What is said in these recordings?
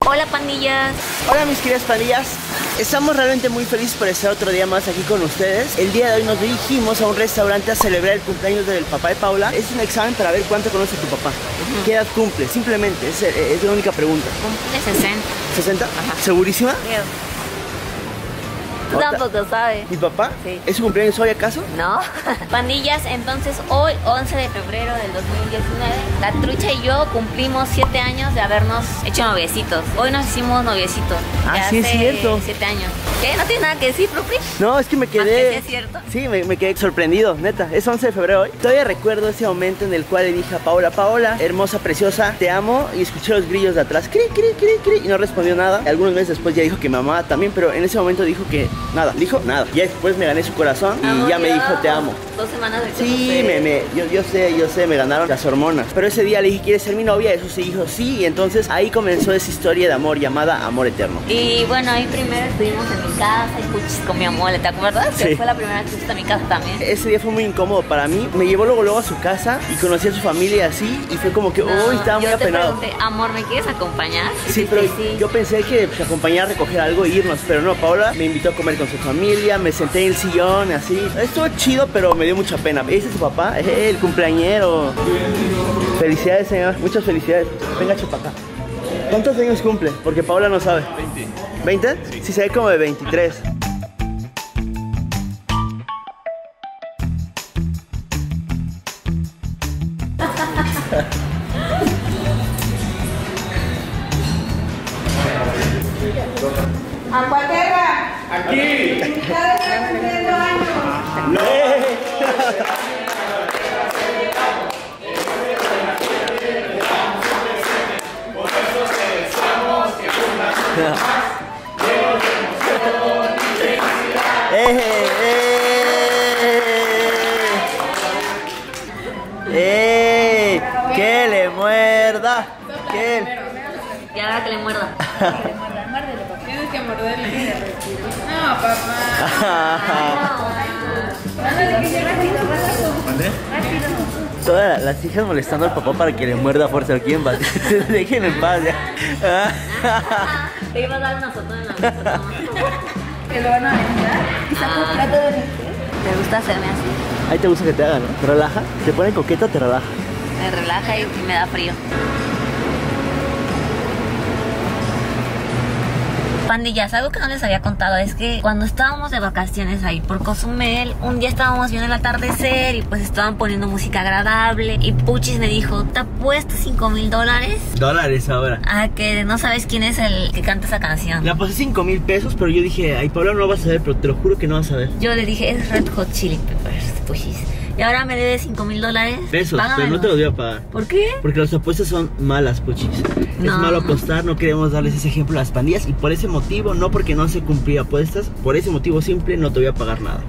Hola pandillas. Hola mis queridas pandillas. Estamos realmente muy felices por estar otro día más aquí con ustedes. El día de hoy nos dirigimos a un restaurante a celebrar el cumpleaños del papá de Paula. Es un examen para ver cuánto conoce tu papá. ¿Qué edad cumple? Simplemente, es la única pregunta. Cumple 60. ¿60? ¿Segurísima? Tú tampoco sabes. ¿Mi papá? Sí. ¿Es su cumpleaños hoy acaso? No. Pandillas, entonces hoy, 11 de febrero del 2019, la trucha y yo cumplimos 7 años de habernos hecho noviecitos. Hoy nos hicimos noviecitos. Ah, sí, es cierto. 7 años. ¿Qué? ¿No tiene nada que decir, Propi? No, es que me quedé... Aunque sí es cierto. Sí, me quedé sorprendido, neta. Es 11 de febrero hoy. Todavía recuerdo ese momento en el cual le dije a Paula, Paola, hermosa, preciosa, te amo. Y escuché los grillos de atrás, cri, cri, cri, cri. Y no respondió nada. Algunos meses después ya dijo que me amaba también, pero en ese momento dijo que nada. Dijo nada. Ya después me gané su corazón y ya me dijo te amo. 2 semanas de Sí, yo sé, me ganaron las hormonas. Pero ese día le dije, ¿quieres ser mi novia? Eso sí dijo sí. Y entonces ahí comenzó esa historia de amor llamada amor eterno. Y bueno, ahí primero estuvimos en mi casa y puchis con mi mole, ¿te acuerdas? Sí. Que fue la primera vez que fuiste a mi casa también. Ese día fue muy incómodo para mí. Me llevó luego a su casa y conocí a su familia así. Y fue como que, uy, estaba muy apenado. Yo te pregunté, amor, ¿me quieres acompañar? Sí, pero yo pensé que pues, acompañar a recoger algo e irnos. Pero no, Paula me invitó a comer con su familia. Me senté en el sillón, así. Estuvo chido, pero me dio mucha pena. Ese es su papá, el cumpleañero. Felicidades, señor. Muchas felicidades. Venga, chupaca. ¿Cuántos años cumple? Porque Paula no sabe. 20. ¿20? Sí. Sí, se ve como de 23. ¿A cuál guerra? Aquí. ¿Ustedes están cumpliendo años? ¡No! ¡Que le muerda! Y ahora que le muerda. Tienes que morderle. No, papá. Todas las hijas molestando al papá para que le muerda a fuerza. ¿Quién va? Dejen en paz ya. Te iba a dar una foto en la mesa. ¿Que lo van a aventar? ¿Te gusta hacerme así? Ahí te gusta que te hagan, ¿no? ¿Te relaja? ¿Te pone coqueta o te relaja? Me relaja y me da frío. Pandillas, algo que no les había contado es que cuando estábamos de vacaciones ahí por Cozumel, un día estábamos viendo el atardecer y pues estaban poniendo música agradable y Puchis me dijo, ¿te apuesto $5,000? Dólares ahora. Ah, que no sabes quién es el que canta esa canción. Le aposté 5,000 pesos, pero yo dije, ay, Paula, no lo vas a ver, pero te lo juro que no vas a ver. Yo le dije, es Red Hot Chili Peppers, Puchis. Y ahora me debe $5,000. Pesos, pero Págamelo. no te los voy a pagar. ¿Por qué? Porque las apuestas son malas, Puchis. No. Es malo apostar, no queremos darles ese ejemplo a las pandillas. Y por ese motivo, no porque no se cumplía apuestas, por ese motivo simple no te voy a pagar nada.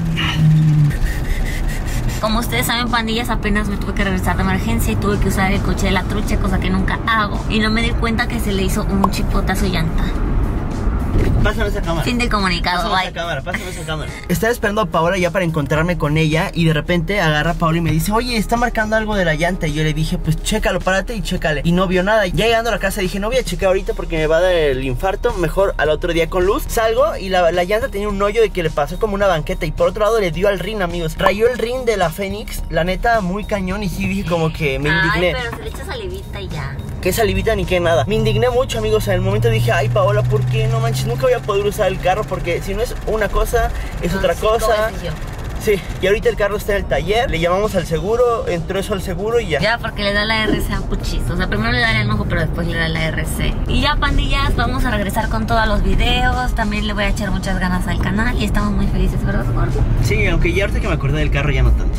Como ustedes saben, pandillas, apenas me tuve que regresar de emergencia y tuve que usar el coche de la trucha, cosa que nunca hago. Y no me di cuenta que se le hizo un chipote a su llanta. Pásame esa cámara. Fin del comunicado, Pásame esa cámara, pásame esa cámara. Estaba esperando a Paola ya para encontrarme con ella y de repente agarra a Paola y me dice, oye, está marcando algo de la llanta. Y yo le dije, pues chécalo, párate y chécale. Y no vio nada. Ya llegando a la casa dije, no voy a checar ahorita porque me va a dar el infarto. Mejor al otro día con luz. Salgo y la llanta tenía un hoyo de que le pasó como una banqueta. Y por otro lado le dio al rin, amigos. Rayó el rin de la Fénix. La neta, muy cañón. Y sí dije como que me indigné. Ay, pero se le echa salivita y ya. Qué salivita ni qué nada. Me indigné mucho, amigos. En el momento dije, ay, Paola, ¿por qué? No manches, nunca voy a poder usar el carro porque si no es una cosa, es otra cosa. Sí, y ahorita el carro está en el taller, le llamamos al seguro, entró eso al seguro y ya. Ya, porque le da la RC a Puchis. O sea, primero le da el enojo, pero después le da la RC. Y ya, pandillas, vamos a regresar con todos los videos. También le voy a echar muchas ganas al canal y estamos muy felices, ¿verdad, gordo? Sí, aunque ya ahorita que me acordé del carro ya no tanto.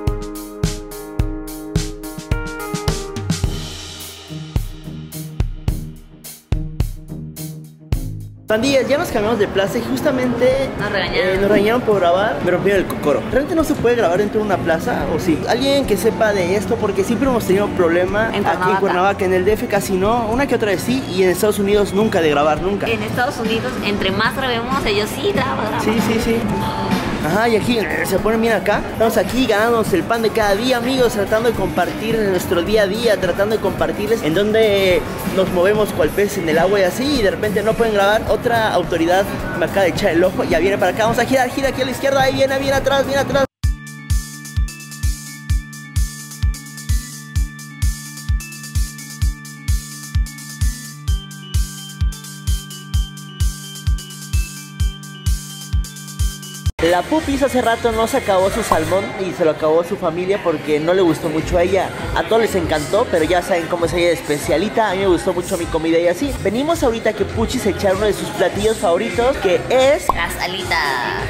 Pandillas, ya nos cambiamos de plaza y justamente Nos regañaron por grabar. Me rompieron el cocoro. ¿Realmente no se puede grabar dentro de una plaza o sí? Alguien que sepa de esto, porque siempre hemos tenido problema aquí en Cuernavaca, en el DF casi no, una que otra vez sí, y en Estados Unidos nunca de grabar, nunca. En Estados Unidos, entre más grabemos, ellos sí graban. Sí, sí, sí. Ajá, y aquí se ponen bien acá. Estamos aquí ganándonos el pan de cada día, amigos, tratando de compartir nuestro día a día, tratando de compartirles en donde nos movemos cual pez en el agua y así, y de repente no pueden grabar. Otra autoridad me acaba de echar el ojo, ya viene para acá, vamos a girar, gira aquí a la izquierda, ahí viene, viene atrás, viene atrás. La Pupis hace rato no se acabó su salmón y se lo acabó su familia porque no le gustó mucho a ella. A todos les encantó, pero ya saben cómo es ella de especialita. A mí me gustó mucho mi comida y así. Venimos ahorita que Puchi se echara uno de sus platillos favoritos, que es... Las alitas.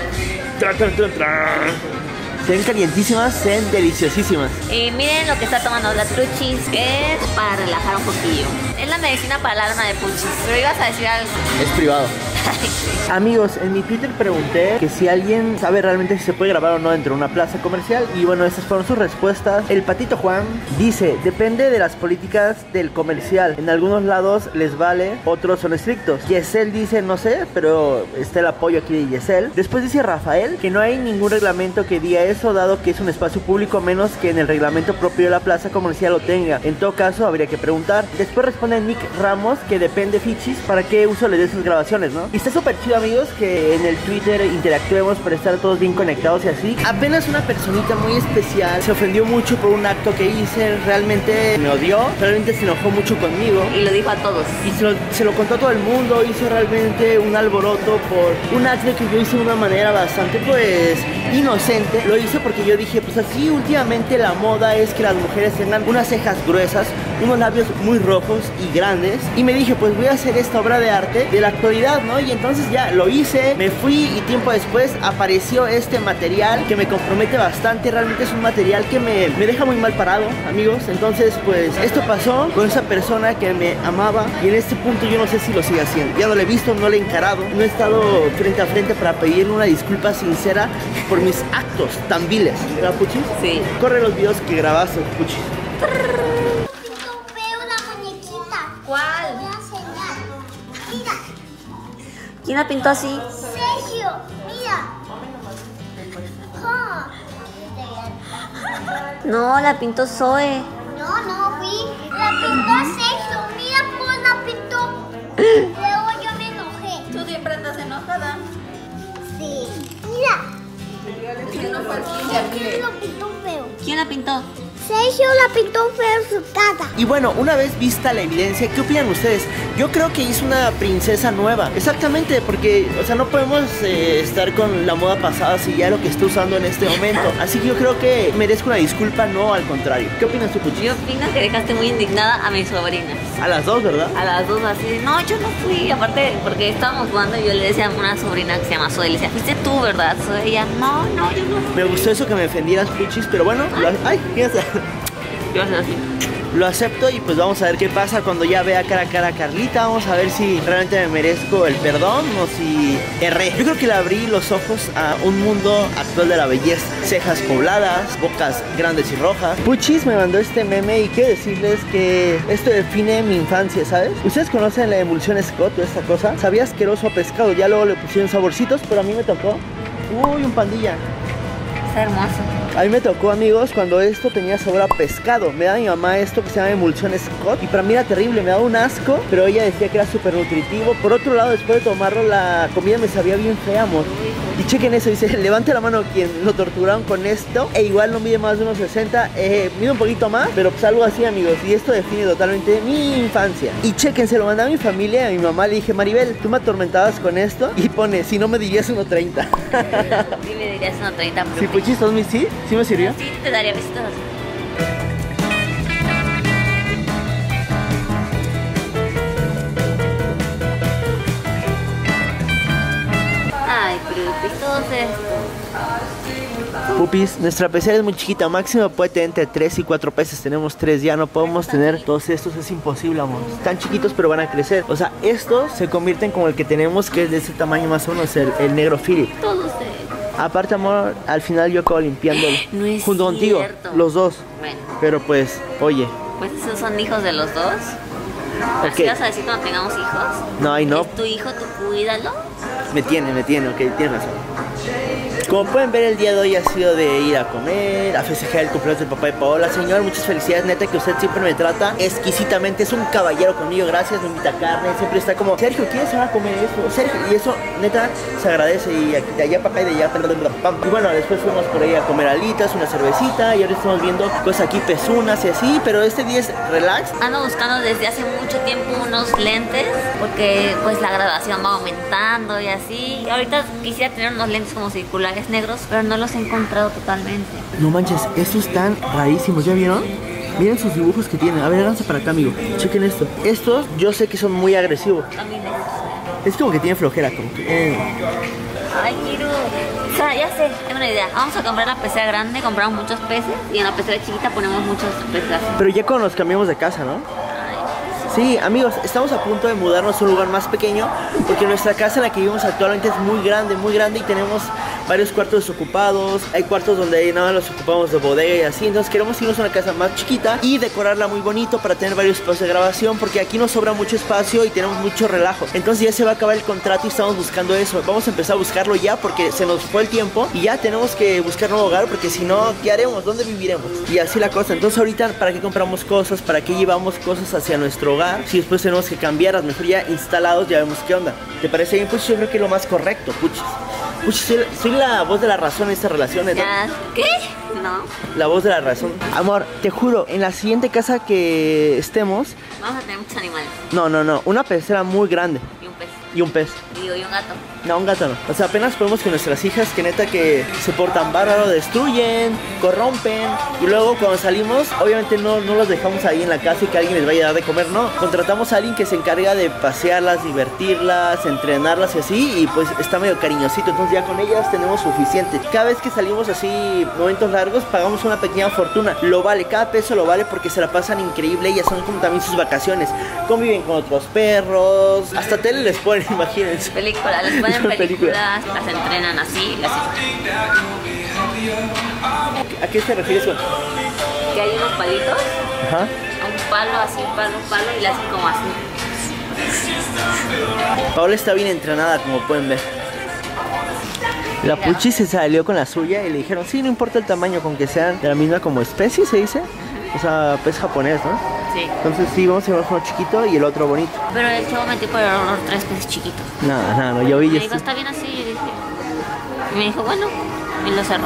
Se ven calientísimas, se ven deliciosísimas. Y miren lo que está tomando la Truchis, que es para relajar un poquillo. Es la medicina para la alma de Puchis. Pero ibas a decir algo. Es privado. Amigos, en mi Twitter pregunté que si alguien sabe realmente si se puede grabar o no dentro de una plaza comercial. Y bueno, esas fueron sus respuestas. El Patito Juan dice: depende de las políticas del comercial. En algunos lados les vale, otros son estrictos. Yesel dice: no sé, pero está el apoyo aquí de Yesel. Después dice Rafael que no hay ningún reglamento que diga eso, dado que es un espacio público, menos que en el reglamento propio de la plaza comercial lo tenga. En todo caso, habría que preguntar. Después responde Nick Ramos que depende, Fichis, para qué uso le dé sus grabaciones, ¿no? Y está súper chido, amigos, que en el Twitter interactuemos para estar todos bien conectados y así. Apenas una personita muy especial se ofendió mucho por un acto que hice. Realmente me odió, realmente se enojó mucho conmigo. Y lo dijo a todos. Y se lo contó a todo el mundo. Hizo realmente un alboroto por un acto que yo hice de una manera bastante, pues, inocente. Lo hice porque yo dije, pues así últimamente la moda es que las mujeres tengan unas cejas gruesas, unos labios muy rojos y grandes. Y me dije, pues voy a hacer esta obra de arte de la actualidad, ¿no? Y entonces ya lo hice, me fui y tiempo después apareció este material que me compromete bastante. Realmente es un material que me deja muy mal parado, amigos. Entonces, pues esto pasó con esa persona que me amaba y en este punto yo no sé si lo sigue haciendo. Ya no le he visto, no le he encarado, no he estado frente a frente para pedirle una disculpa sincera por mis actos tan viles. ¿Verdad, Puchis? Sí. Corre los videos que grabaste, Puchis. Veo una muñequita. ¿Cuál? Te voy a enseñar. Mira, ¿Quién la pintó así? Sergio, mira. Ah. No, la pintó Zoe. No, fui. La pintó a Sergio. Mira cómo la pintó. Luego yo me enojé. Tú siempre andas enojada. Sí. Mira. Que no fue así, Sergio lo pintó feo. ¿Quién la pintó? Sergio la pintó feo su cara. Y bueno, una vez vista la evidencia, ¿qué opinan ustedes? Yo creo que hizo una princesa nueva. Exactamente, porque, o sea, no podemos estar con la moda pasada si ya lo que está usando en este momento. Así que yo creo que merezco una disculpa, no al contrario. ¿Qué opinas tú, Puchi? Yo opino que dejaste muy indignada a mis sobrinas. A las dos, ¿verdad? A las dos así de, no, yo no fui. Aparte, porque estábamos jugando y yo le decía a una sobrina que se llama Zoe, le decía, fuiste tú, ¿verdad? Zoe, ella, no, yo no fui. Me gustó eso que me defendieras, Puchis, pero bueno, ay, fíjate. Yo voy a hacer así. Lo acepto y pues vamos a ver qué pasa cuando ya vea cara a cara a Carlita. Vamos a ver si realmente me merezco el perdón o si erré. Yo creo que le abrí los ojos a un mundo actual de la belleza. Cejas pobladas, bocas grandes y rojas. Puchis me mandó este meme y quiero decirles que esto define mi infancia, ¿sabes? ¿Ustedes conocen la emulsión Scott o esta cosa? Sabía asqueroso a pescado, ya luego le pusieron saborcitos, pero a mí me tocó. Uy, un pandilla. Está hermoso. A mí me tocó, amigos, cuando esto tenía sabor a pescado. Me daba mi mamá esto que se llama emulsión Scott y para mí era terrible, me daba un asco, pero ella decía que era súper nutritivo. Por otro lado, después de tomarlo, la comida me sabía bien fea, amor. Y chequen eso, dice, levante la mano quien lo torturaron con esto. E igual no mide más de unos 60, mide un poquito más, pero pues algo así, amigos. Y esto define totalmente mi infancia. Y chequen, se lo mandé a mi familia, a mi mamá. Le dije, Maribel, tú me atormentabas con esto. Y pone, si no me dirías 1.30. Sí, me dirías 1.30, pero... Sí, Puchis, ¿sos mi sí? ¿Sí me sirvió? Sí, te daría besitos así. Ay, Pupis, todo esto. Pupis, nuestra pecera es muy chiquita, máximo puede tener entre 3 y 4 peces, tenemos 3 ya, no podemos tener todos estos, es imposible, amor. Están chiquitos pero van a crecer, o sea, estos se convierten como el que tenemos, que es de ese tamaño más o menos, el negro Philip. Todos ustedes. Aparte, amor, al final yo acabo limpiándolo. No es junto contigo, cierto. los dos. Bueno, Pero pues, oye, pues esos son hijos de los dos. ¿Así ok. vas a decir cuando tengamos hijos? No, ay no, ¿Es tu hijo, tú cuídalo? me tiene, ok, tienes razón. Como pueden ver, el día de hoy ha sido de ir a comer, a festejar el cumpleaños del papá de Paola. Señor, muchas felicidades, neta, que usted siempre me trata exquisitamente. Es un caballero conmigo, gracias, me invita carne. Siempre está como, Sergio, ¿quieres ir a comer esto? Sergio, y eso, neta, se agradece. Y aquí, de allá para acá y de allá, y bueno, después fuimos por ahí a comer alitas, una cervecita. Y ahora estamos viendo cosas aquí, pezunas y así. Pero este día es relax. Ando buscando desde hace mucho tiempo unos lentes, porque pues la graduación va aumentando y así. Y ahorita quisiera tener unos lentes como circulares negros, pero no los he encontrado totalmente. No manches, estos están rarísimos, ¿ya vieron? Miren sus dibujos que tienen. A ver, háganse para acá, amigo. Chequen esto. Estos yo sé que son muy agresivos. También Es como que tiene flojera, como que... Ay, quiero. O sea, ya sé, tengo una idea. Vamos a comprar la pecera grande, compramos muchos peces y en la pecera chiquita ponemos muchos peces. Pero ya cuando nos cambiamos de casa, ¿no? Sí, amigos, estamos a punto de mudarnos a un lugar más pequeño porque nuestra casa en la que vivimos actualmente es muy grande y tenemos varios cuartos desocupados. Hay cuartos donde nada más los ocupamos de bodega y así. Entonces queremos irnos a una casa más chiquita y decorarla muy bonito para tener varios espacios de grabación, porque aquí nos sobra mucho espacio y tenemos mucho relajo. Entonces ya se va a acabar el contrato y estamos buscando eso. Vamos a empezar a buscarlo ya porque se nos fue el tiempo y ya tenemos que buscar nuevo hogar, porque si no, ¿qué haremos? ¿Dónde viviremos? Y así la cosa. Entonces ahorita, ¿para qué compramos cosas? ¿Para qué llevamos cosas hacia nuestro hogar? Si después tenemos que cambiar, a lo mejor ya instalados ya vemos qué onda. ¿Te parece bien? Pues yo creo que es lo más correcto, Puchis. Puchis, soy la voz de la razón en esta relación, ¿no? ¿Qué? No. La voz de la razón. Amor, te juro, en la siguiente casa que estemos... Vamos a tener muchos animales. No, una pecera muy grande. Y un pez. Y un pez. Y un gato. No, un gato no. O sea, apenas podemos con nuestras hijas que neta que se portan bárbaro, destruyen, corrompen. Y luego cuando salimos, obviamente no los dejamos ahí en la casa y que alguien les vaya a dar de comer, no. Contratamos a alguien que se encarga de pasearlas, divertirlas, entrenarlas y así. Y pues está medio cariñosito, entonces ya con ellas tenemos suficiente. Cada vez que salimos así, momentos largos, pagamos una pequeña fortuna. Lo vale, cada peso lo vale porque se la pasan increíble. Ellas son como también sus vacaciones. Conviven con otros perros, hasta tele les ponen, imagínense. Películas, les ponen películas, las entrenan así, las... ¿A qué te refieres con? Que hay unos palitos, Ajá. un palo así, un palo y le hacen como así. Paola está bien entrenada, como pueden ver. La Puchi se salió con la suya y le dijeron, sí, no importa el tamaño, con que sean de la misma como especie, se dice. O sea, pez japonés, ¿no? Sí. Entonces sí, vamos a llevar uno chiquito y el otro bonito. Pero el chavo metió por error 3 peces chiquitos. Nada, no, yo vi. Me dijo, está bien así, y dije... Y me dijo, bueno, y lo cerró.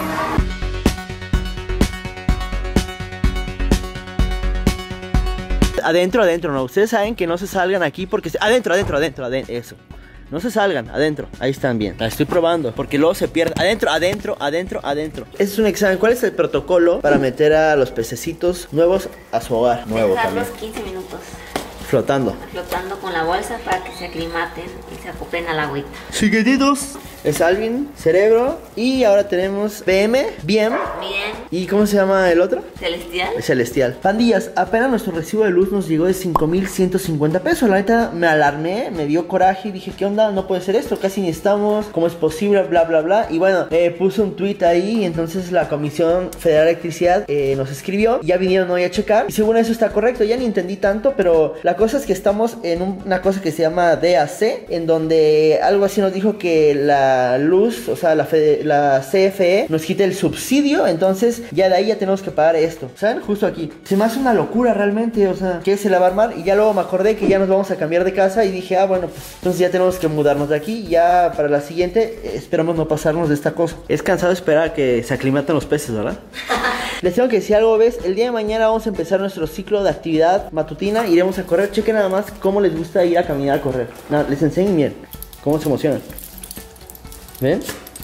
Adentro, no. Ustedes saben que no se salgan aquí porque... Adentro, eso. No se salgan, adentro. Ahí están bien. La estoy probando porque luego se pierde. Adentro. Este es un examen. ¿Cuál es el protocolo para meter a los pececitos nuevos a su hogar? Nuevo también. Dejarlos 15 minutos. Flotando Con la bolsa para que se aclimaten y se acoplen al agüita. Chiquititos. Es Alvin, Cerebro. Y ahora tenemos PM, Bien. ¿Y cómo se llama el otro? Celestial. Celestial. Pandillas, apenas nuestro recibo de luz nos llegó de 5,150 pesos. La neta me alarmé, me dio coraje y dije, ¿qué onda? No puede ser esto, casi ni estamos. ¿Cómo es posible? Bla, bla, bla. Y bueno, puse un tweet ahí y entonces la Comisión Federal de Electricidad nos escribió. Ya vinieron hoy a checar y según eso está correcto. Ya ni entendí tanto, pero la cosa es que estamos en una cosa que se llama DAC, en donde algo así nos dijo que la luz, o sea, la CFE nos quita el subsidio, entonces ya de ahí ya tenemos que pagar esto, ¿saben? Justo aquí. Se me hace una locura realmente, o sea, que se la va a armar y ya luego me acordé que ya nos vamos a cambiar de casa y dije, bueno, pues entonces ya tenemos que mudarnos de aquí, ya para la siguiente esperamos no pasarnos de esta cosa. Es cansado esperar a que se aclimaten los peces, ¿verdad? Les tengo que decir algo, ¿ves? El día de mañana vamos a empezar nuestro ciclo de actividad matutina, iremos a correr. Chequen nada más cómo les gusta ir a caminar a correr. Nada, les enseño, miren, cómo se emocionan. ¿Ven?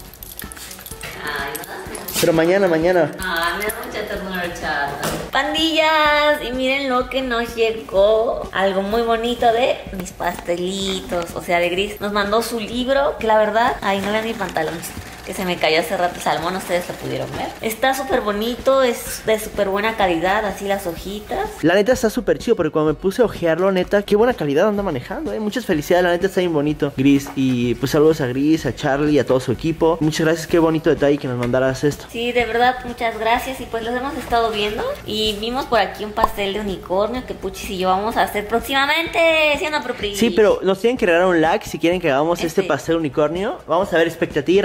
Pero mañana. Me da mucha ternura, chato. Pandillas, y miren lo que nos llegó. Algo muy bonito de mis pastelitos, o sea, de Gris. Nos mandó su libro, que la verdad, no vean mi pantalón, que se me cayó hace rato, Salmón, ustedes lo pudieron ver. Está súper bonito, es de súper buena calidad, así las hojitas. La neta está súper chido, porque cuando me puse a ojearlo, neta, qué buena calidad anda manejando, Muchas felicidades, la neta está bien bonito, Gris. Y pues saludos a Gris, a Charlie, a todo su equipo. Muchas gracias, qué bonito detalle que nos mandaras esto. Sí, de verdad, muchas gracias. Y pues los hemos estado viendo y vimos por aquí un pastel de unicornio que Puchis y yo vamos a hacer próximamente, ¿sí o no, Propri? Sí, pero nos tienen que regalar un like si quieren que hagamos este pastel de unicornio. Vamos a ver expectativa y realidad.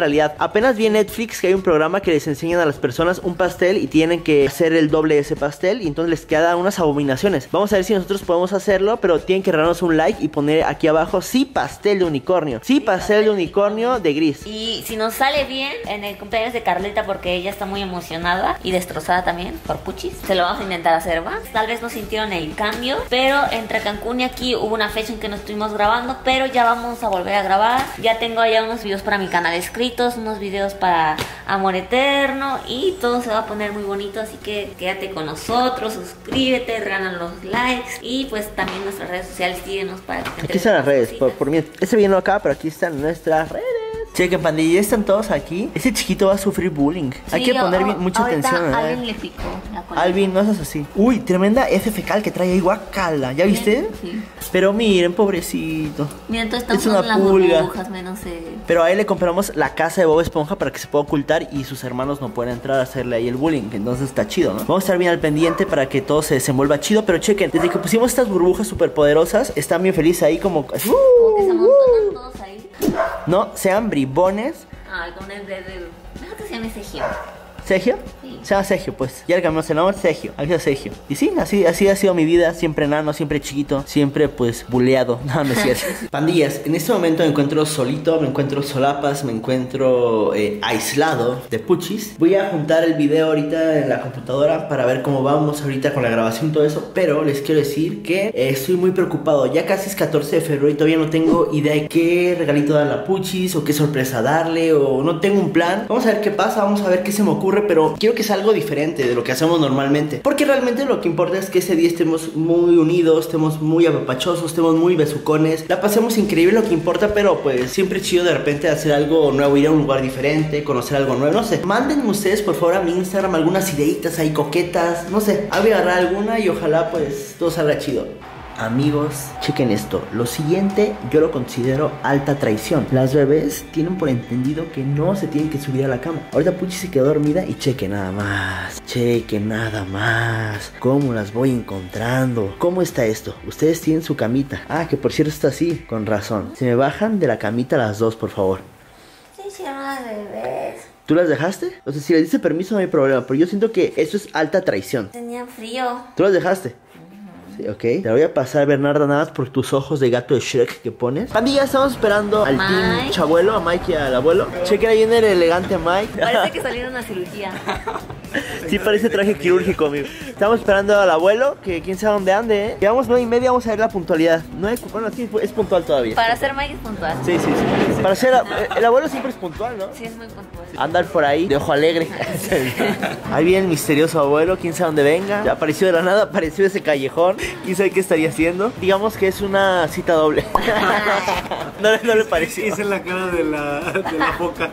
Apenas vi en Netflix que hay un programa que les enseñan a las personas un pastel y tienen que hacer el doble de ese pastel, y entonces les quedan unas abominaciones. Vamos a ver si nosotros podemos hacerlo, pero tienen que darnos un like y poner aquí abajo sí pastel de unicornio, sí pastel de unicornio de gris. Y si nos sale bien en el cumpleaños de Carlita, porque ella está muy emocionada y destrozada también por Puchis, se lo vamos a intentar hacer, ¿va? Tal vez no sintieron el cambio, pero entre Cancún y aquí hubo una fecha en que no estuvimos grabando, pero ya vamos a volver a grabar. Ya tengo allá unos videos para mi canal escritos, unos videos para Amor Eterno, y todo se va a poner muy bonito, así que quédate con nosotros, suscríbete, regalan los likes, y pues también nuestras redes sociales, síguenos para que te Aquí están las redes, por mí. Este video no acá, pero aquí están nuestras redes. Chequen, pandilla, ya están todos aquí. Ese chiquito va a sufrir bullying. Hay que poner mucha atención, Alvin le picó la cola. Alvin, no seas así. Uy, tremenda F fecal que trae ahí, guacala. ¿Ya viste? Sí. Pero miren, pobrecito. Miren, todos estamos Es una las pulga. burbujas, menos Pero a él le compramos la casa de Bob Esponja para que se pueda ocultar y sus hermanos no puedan entrar a hacerle ahí el bullying. Entonces está chido, ¿no? Vamos a estar bien al pendiente para que todo se desenvuelva chido. Pero chequen, desde que pusimos estas burbujas súper poderosas, están bien felices ahí como... como que se amontonan todos ahí. No, sean bribones. Ay, con el de... Mejor que se llame Sergio. ¿Sergio? Sí. Se llama Sergio, pues. Ya le cambiamos el nombre, Sergio. Aquí está Sergio. Y sí, así ha sido mi vida. Siempre enano, siempre chiquito, siempre pues buleado. No, no es cierto. Pandillas, en este momento me encuentro solito, me encuentro solapas, me encuentro aislado de Puchis. Voy a juntar el video ahorita en la computadora para ver cómo vamos ahorita con la grabación y todo eso. Pero les quiero decir que estoy muy preocupado. Ya casi es 14 de febrero y todavía no tengo idea de qué regalito darle a Puchis o qué sorpresa darle, o no tengo un plan. Vamos a ver qué pasa, vamos a ver qué se me ocurre, pero quiero que sea algo diferente de lo que hacemos normalmente, porque realmente lo que importa es que ese día estemos muy unidos, estemos muy apapachosos, estemos muy besucones, la pasemos increíble, lo que importa. Pero pues siempre es chido de repente hacer algo nuevo, ir a un lugar diferente, conocer algo nuevo, no sé. Mándenme ustedes por favor a mi Instagram algunas ideitas ahí coquetas, no sé, voy a agarrar alguna y ojalá pues todo salga chido. Amigos, chequen esto. Lo siguiente yo lo considero alta traición. Las bebés tienen por entendido que no se tienen que subir a la cama. Ahorita Puchi se quedó dormida y chequen nada más. Chequen nada más cómo las voy encontrando. ¿Cómo está esto? Ustedes tienen su camita. Ah, que por cierto está así. Con razón. Se me bajan de la camita las dos, por favor. Sí, sí, las bebés. ¿Tú las dejaste? O sea, si les diste permiso no hay problema, pero yo siento que eso es alta traición. Tenían frío. ¿Tú las dejaste? Sí, ok. Te la voy a pasar, Bernarda, nada más por tus ojos de gato de Shrek que pones. Pandilla, estamos esperando al team chabuelo, a Mike y al abuelo. Chequen ahí en el elegante Mike. Parece que salieron a cirugía. Sí, parece traje quirúrgico, amigo. Estamos esperando al abuelo, que quién sabe dónde ande, ¿eh? Llevamos 9:30, vamos a ver la puntualidad. Bueno, sí, es puntual todavía. Para ser Mike es puntual. Sí. Para ser el abuelo siempre es puntual, ¿no? Sí, es muy puntual. Andar por ahí, de ojo alegre. Ahí viene el misterioso abuelo, quién sabe dónde venga. Ya apareció de la nada, apareció de ese callejón. Quién sabe qué estaría haciendo. Digamos que es una cita doble. No le pareció. Hice la cara de la foca.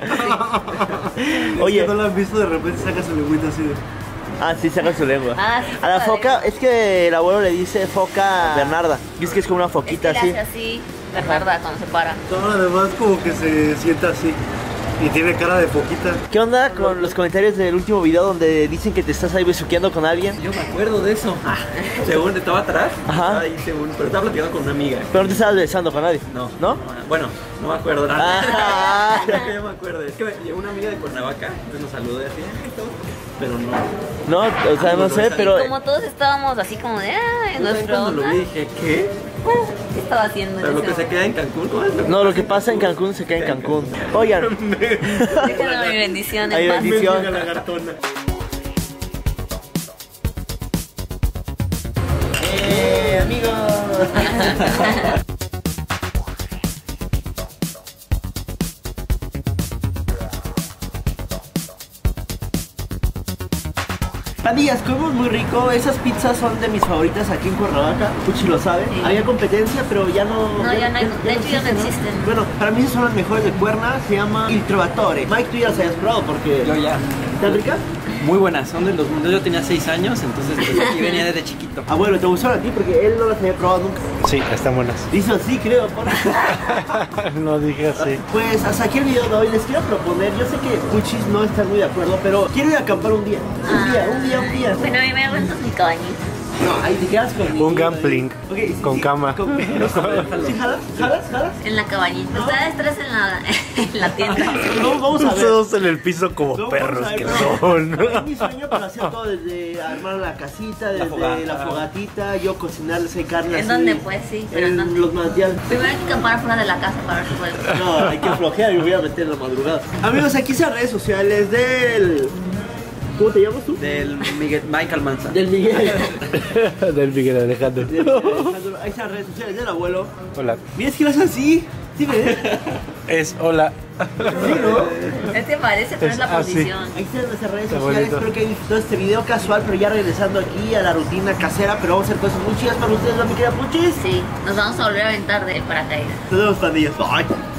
Oye, Es que no la has visto, de repente saca su lengüita así de... Ah, sí, saca su lengua. Ah, sí, a la saca foca, es que el abuelo le dice foca Bernarda. Y es que es como una foquita es que así. le hace así, Bernarda, cuando se para. No, además como que se sienta así. Y tiene cara de foquita. ¿Qué onda con los comentarios del último video donde dicen que te estás ahí besuqueando con alguien? Yo me acuerdo de eso. Según estaba atrás, Ajá. estaba ahí pero estaba platicando con una amiga. Pero no te estabas besando con nadie. No. ¿No? Bueno, no me acuerdo. Ah. Yo me acuerdo. Es que me llegó una amiga de Cuernavaca, entonces nos saludé así. Pero no. No, o sea, no sé, pero... Como todos estábamos así como de, en nuestra Cuando lo onda. vi dije, ¿qué? ¿Qué estaba haciendo? Pero en lo ese que se momento? queda en Cancún, ¿cómo es? No, lo que pasa en Cancún se queda en Cancún. Oigan. Déjenme mi bendición Ay, en paz. bendición. Mendiga lagartona. Amigos. Pandillas, comemos muy rico. Esas pizzas son de mis favoritas aquí en Cuernavaca. Puchi lo sabe. Sí. Había competencia, pero ya no. No, ya no hay- de hecho ya no existen. Bueno, para mí esas son las mejores de Cuerna. Se llama Il Trovatore. Mike, tú ya las habías probado porque. Yo ya. ¿Están ricas? Muy buenas, son de los... Yo tenía 6 años, entonces pues, aquí venía desde chiquito. Abuelo, ¿te gustaron a ti? Porque él no las había probado nunca. Sí, están buenas. Dice así, creo. por- No dije así. Pues hasta aquí el video de hoy. Les quiero proponer. Yo sé que Puchis no está muy de acuerdo, pero quiero ir a acampar un día. Un día. Bueno, a mí me aguantas mi cabañita. No, ahí te quedas con Un gambling con cama. ¿Sí jalas? ¿Jalas? ¿Jalas? En la cabañita. Ustedes tres en la tienda. No, vamos a ver. Todos en el piso como No, perros vamos a que ver, son. Es mi sueño para hacer todo, desde armar la casita, desde la fogatita, yo cocinarles carne ¿En así. dónde? Pues sí, pero ¿en dónde? los manantiales. Primero hay que acampar fuera de la casa para ver si podemos. No, hay que flojear y voy a meter en la madrugada. Amigos, aquí están redes sociales del... ¿Cómo te llamas tú? Del Michael Manza. Del Miguel. Del Miguel Alejandro. Del Alejandro. Ahí están redes sociales del abuelo. Hola. Mira, es que lo haces así. Sí, ¿ves? Es hola. Sí, ¿no? ¿Qué te parece? Pero es la Es así. posición. Ahí están nuestras redes Está sociales. bonito. Espero que hayan disfrutado este video casual, pero ya regresando aquí a la rutina casera. Pero vamos a hacer cosas muy chidas para ustedes, ¿no, mi querida Puchis? Sí, nos vamos a volver a aventar de paracaídas. Nos vemos, pandillas. Bye.